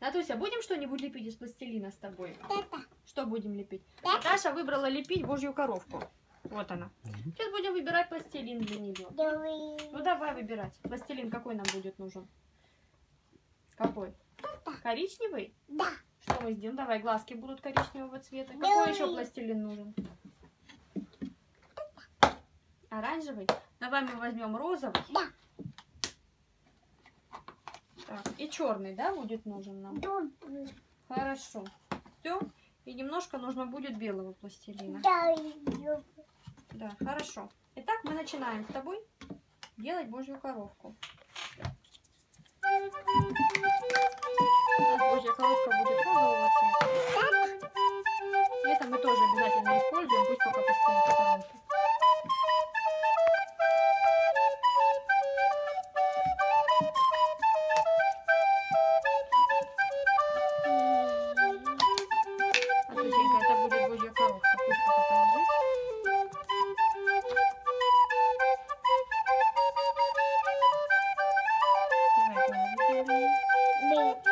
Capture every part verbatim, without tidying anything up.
Натуся, будем что-нибудь лепить из пластилина с тобой? Да-да. Что будем лепить? Да. Наташа выбрала лепить божью коровку. Вот она. Сейчас будем выбирать пластилин для нее. Давай. Ну давай выбирать. Пластилин какой нам будет нужен? Какой? Да. Коричневый? Да. Что мы сделаем? Давай, глазки будут коричневого цвета. Давай. Какой еще пластилин нужен? Оранжевый? Давай мы возьмем розовый. Да. Так, и черный, да, будет нужен нам? Добрый. Хорошо. Все. И немножко нужно будет белого пластилина. Да. Да, хорошо. Итак, мы начинаем с тобой делать божью коровку. У нас божья коровка будет розового цвета. Это мы тоже обязательно используем, пусть пока постоит в сторонке. Атусенька, это будет божья коровка, пусть пока полежит. Давай голову сделаем.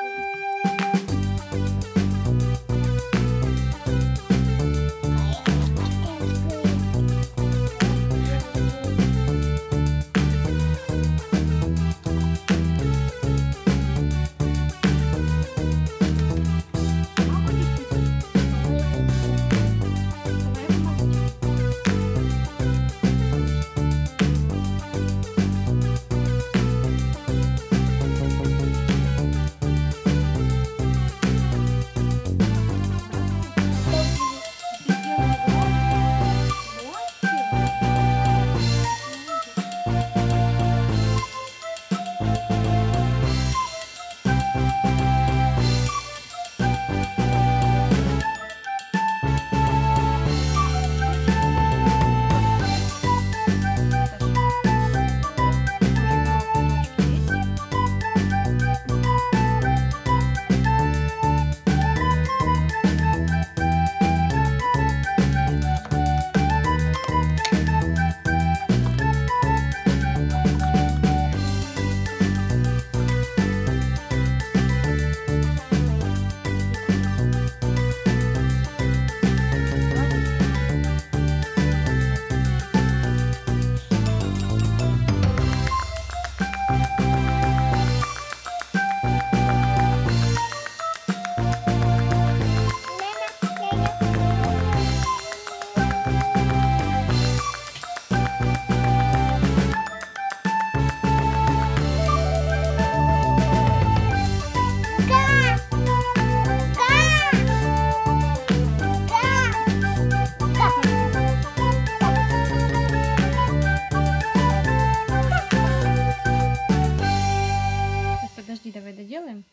Подожди, давай доделаем.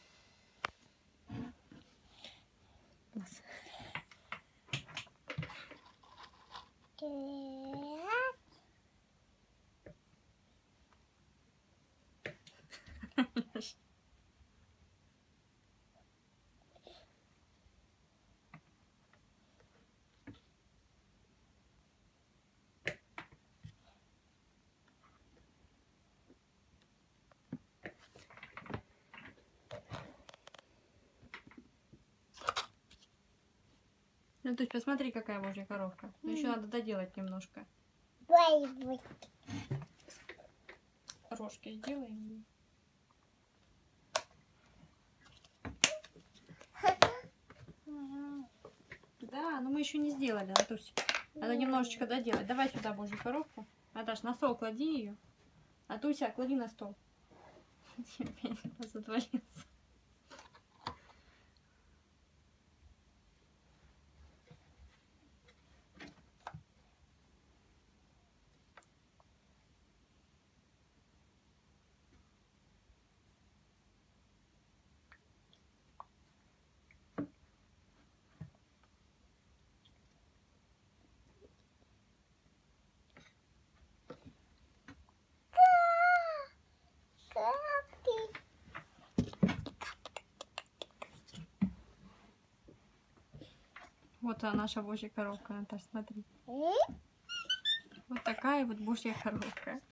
Класс. Ну, то есть посмотри, какая божья коровка. Но еще надо доделать немножко. Рожки сделаем. Да, но мы еще не сделали, Натусь. Надо немножечко доделать. Давай сюда божью коровку. Наташ, на стол клади ее. Натуся, клади на стол. Отвалился. Вот она, наша божья коровка, Наташ, смотри. Вот такая вот божья коровка.